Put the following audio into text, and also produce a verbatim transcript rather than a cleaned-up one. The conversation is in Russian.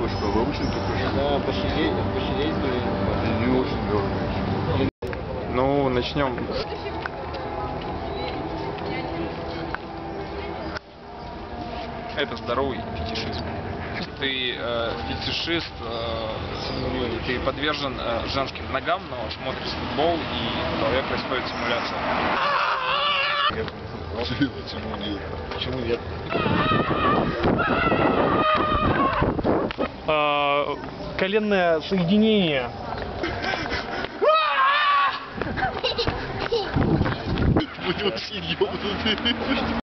что, выучен только что? Да, пошалеть, пошалеть, блин. Не очень дорого. Ну, начнем. Это здоровый фетишизм. Ты э, фетишист, э, ты подвержен э, женским ногам, но смотришь футбол, и в голове происходит симуляция. Почему нет? Почему нет? А, коленное соединение. Вы очень ёбнутые.